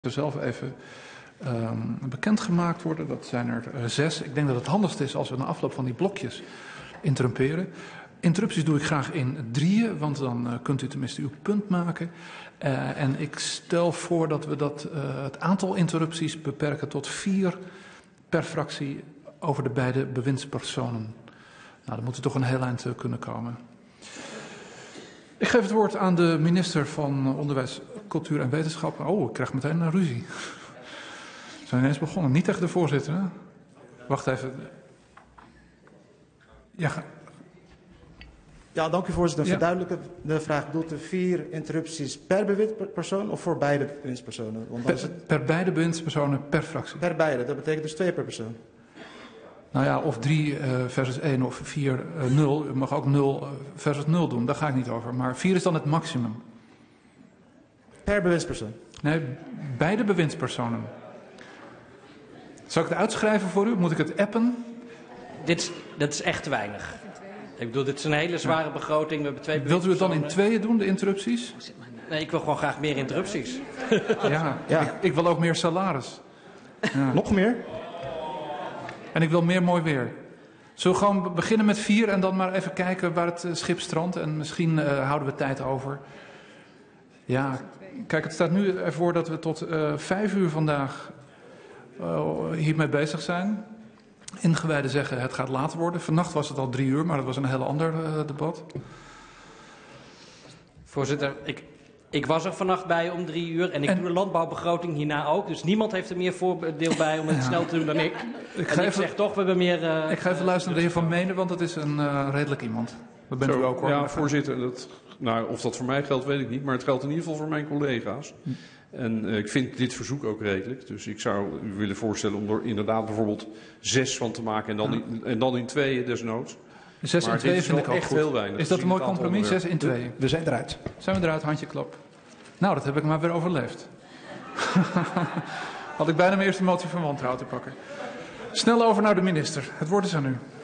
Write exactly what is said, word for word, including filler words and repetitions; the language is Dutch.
er zelf even um, bekendgemaakt worden. Dat zijn er uh, zes. Ik denk dat het handigst is als we na afloop van die blokjes interrumperen. Interrupties doe ik graag in drieën, want dan uh, kunt u tenminste uw punt maken. Uh, en ik stel voor dat we dat, uh, het aantal interrupties beperken tot vier per fractie over de beide bewindspersonen. Nou, dan moet er toch een heel eind uh, kunnen komen. Ik geef het woord aan de minister van Onderwijs, Cultuur en Wetenschappen. Oh, ik krijg meteen een ruzie. We zijn ineens begonnen. Niet tegen de voorzitter, hè? Wacht even. Ja, ga... ja dank u voorzitter. Ja. Verduidelijken de vraag. Bedoelt u vier interrupties per bewindspersoon of voor beide bewindspersonen? Want per, is het... per beide bewindspersonen per fractie. Per beide. Dat betekent dus twee per persoon. Nou ja, of drie uh, versus één of vier uh, nul. U mag ook nul versus nul doen. Daar ga ik niet over. Maar vier is dan het maximum. Per bewindspersoon? Nee, beide bewindspersonen. Zal ik het uitschrijven voor u? Moet ik het appen? Dit is, dat is echt te weinig. Ik bedoel, dit is een hele zware ja. begroting. We hebben twee Wilt u het dan in tweeën doen, de interrupties? Nee, ik wil gewoon graag meer interrupties. Ja, ja. Ik, ik wil ook meer salaris. Ja. Nog meer? En ik wil meer mooi weer. Zullen we gewoon beginnen met vier en dan maar even kijken waar het schip strandt. En misschien uh, houden we tijd over. Ja, kijk, het staat nu ervoor dat we tot uh, vijf uur vandaag uh, hiermee bezig zijn. Ingewijden zeggen het gaat later worden. Vannacht was het al drie uur, maar dat was een heel ander uh, debat. Voorzitter, ik, ik was er vannacht bij om drie uur en ik en... doe de landbouwbegroting hierna ook. Dus niemand heeft er meer voordeel bij om het ja. snel te doen dan ik. Ik, en ik even... zeg toch, we hebben meer... Uh, ik ga even luisteren naar de heer Van Meenen, want dat is een uh, redelijk iemand. Dat bent Zo, u ook hoor. Ja, voorzitter, dat, nou, of dat voor mij geldt weet ik niet, maar het geldt in ieder geval voor mijn collega's. Hm. En uh, ik vind dit verzoek ook redelijk. Dus ik zou u willen voorstellen om er inderdaad bijvoorbeeld zes van te maken en dan, ja. in, en dan in tweeën desnoods. Zes in tweeën vind ik ook echt goed. Heel weinig. Is dat een mooi compromis? Zes in tweeën. We zijn eruit. Zijn we eruit, handje klap. Nou, dat heb ik maar weer overleefd. Had ik bijna mijn eerste motie van wantrouwen te pakken. Snel over naar de minister. Het woord is aan u.